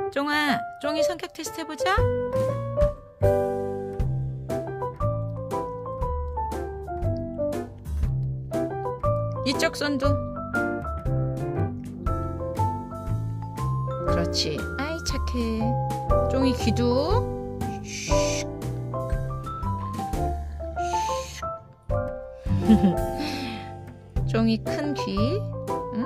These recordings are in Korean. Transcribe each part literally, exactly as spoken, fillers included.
쫑아, 쫑이 성격 테스트 해보자. 이쪽 손도. 그렇지. 아이 착해. 쫑이 귀도. 쫑이 큰 귀. 응?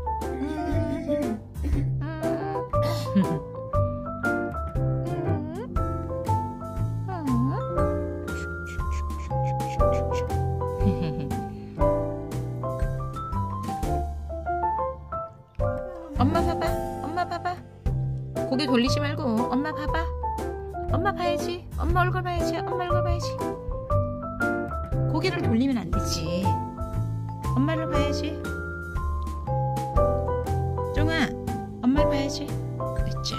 엄마 봐봐. 엄마 봐봐. 고개 돌리지 말고 엄마 봐봐. 엄마 봐야지. 엄마 얼굴 봐야지. 엄마 얼굴 봐야지. 고개를 돌리면 안 되지. 엄마를 봐야지. 쫑아, 엄마를 봐야지. 으쌰.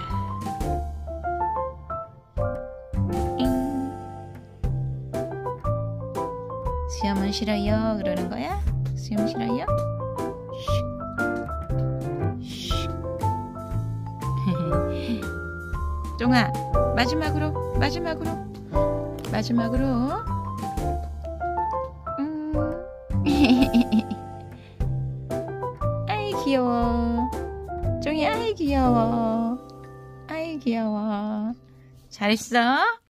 잉. 수염은 싫어요 그러는 거야? 수염 싫어요? 쫑아, 마지막으로 마지막으로 마지막으로 음. 아이 귀여워. 쫑이 아이 귀여워. 아이 귀여워. 잘했어.